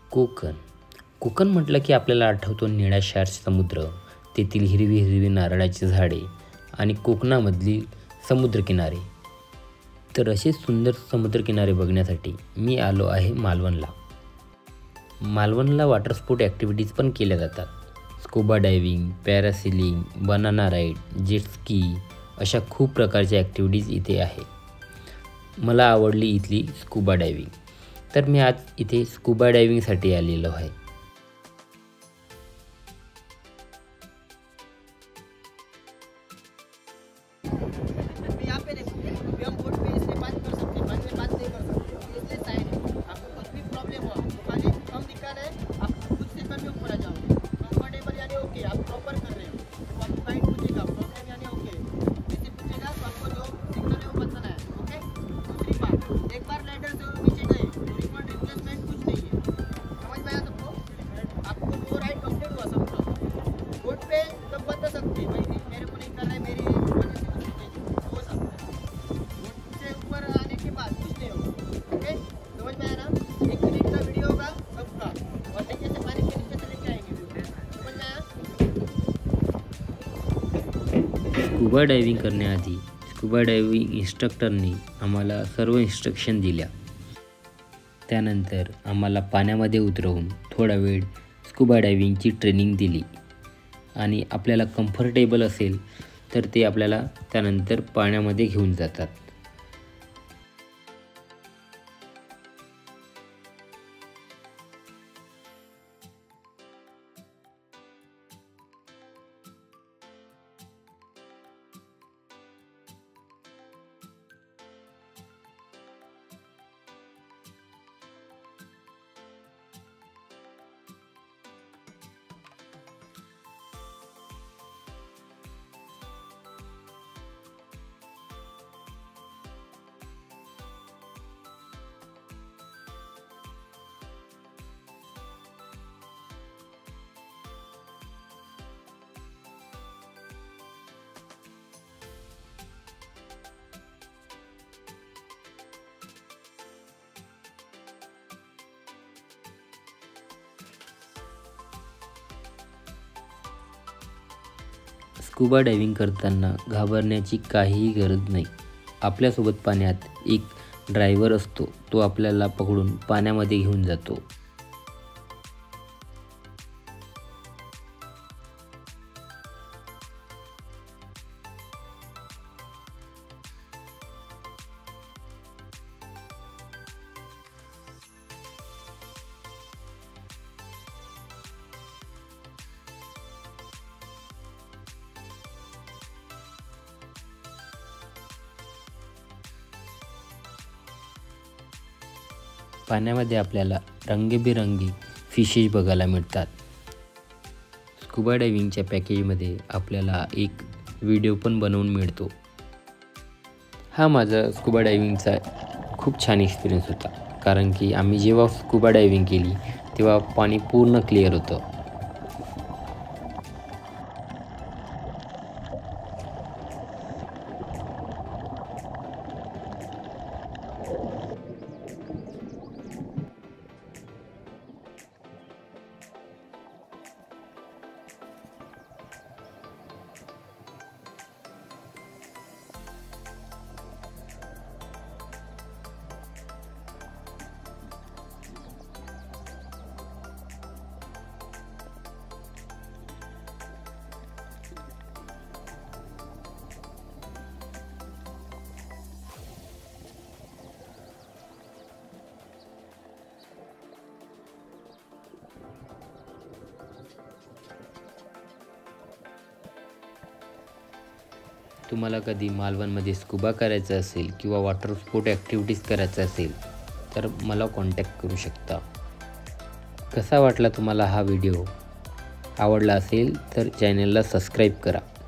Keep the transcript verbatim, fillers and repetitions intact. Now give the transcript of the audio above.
कोकण कोकण म्हटलं की आपल्याला आठवतो निळाशार समुद्र, तेथील हिरवी हिरवी नारळाची झाडे आणि कोकणामधली समुद्रकिनारे. तर असे सुंदर समुद्रकिनारे बघण्यासाठी मी आलो आहे मालवणला. मालवणला वॉटर स्पोर्ट ॲक्टिव्हिटीज पण केल्या जातात. Scuba diving, parasailing, banana ride, jet ski अशा खूप प्रकारच्या ॲक्टिव्हिटीज इथे आहे. मला आवडली इथली स्कुबा डायव्हिंग, तर मी आज इथे स्कुबा डायव्हिंगसाठी आलेलो आहे. यहाँ पे देखो अभी हम बोट पे इसलिए बात कर सकते हैं, बाद में बात नहीं कर सकते, इसलिए साइड है. आपको कुछ भी प्रॉब्लम हो तो खाली हम दिखा रहे हैं, आप कुछ सेकंड में ऊपर आ जाओगे. कंफर्टेबल यानी ओके, आप प्रॉपर कर रहे हो तो आपको गाइड पूछेगा प्रॉब्लम यानी ओके, जैसे पूछेगा तो आपको जो सिग्नल है वो बताना है. ओके. दूसरी बात, एक बार लैडर से नीचे गए रिफंड रिप्लेसमेंट कुछ नहीं है. समझ में आया सबको? आपको वो राइड कंप्लीट हुआ सबका. बोट पे तब बता सकते हैं भाई मेरे को नहीं कर रहा है, मेरी वजह से कुछ नहीं हो सकता है. बोट से ऊपर आने के बाद कुछ नहीं होगा. ओके. समझ में आया ना? एक मिनट का वीडियो होगा सबका और नीचे से पानी के नीचे से लेके आएंगे. समझ में आया? स्कुबा डायव्हिंग करण्याआधी स्कुबा डायव्हिंग इन्स्ट्रक्टरनी आम्हाला सर्व इन्स्ट्रक्शन दिल्या. त्यानंतर आम्हाला पाण्यामध्ये उतरवून थोडा वेळ स्कुबा डायव्हिंगची ट्रेनिंग दिली आणि आपल्याला कम्फर्टेबल असेल तर ते आपल्याला त्यानंतर पाण्यामध्ये घेऊन जातात. स्कुबा डायव्हिंग करताना घाबरण्याची काहीही गरज नाही. आपल्यासोबत पाण्यात एक ड्रायव्हर असतो, तो आपल्याला पकडून पाण्यामध्ये घेऊन जातो. पाण्यामध्ये आपल्याला रंगीबेरंगी फिशेस बघायला मिळतात. स्कुबा डायव्हिंगच्या पॅकेजमध्ये आपल्याला एक व्हिडिओ पण बनवून मिळतो. हा माझा स्कुबा डायव्हिंगचा खूप छान एक्सपिरियन्स होता, कारण की आम्ही जेव्हा स्कुबा डायव्हिंग केली तेव्हा पाणी पूर्ण क्लिअर होतं. तुम्हाला कधी मालवणमध्ये स्कुबा करायचं असेल किंवा वॉटर स्पोर्ट ॲक्टिव्हिटीज करायचं असेल तर मला कॉन्टॅक्ट करू शकता. कसा वाटला तुम्हाला हा व्हिडिओ? आवडला असेल तर चॅनलला सबस्क्राईब करा.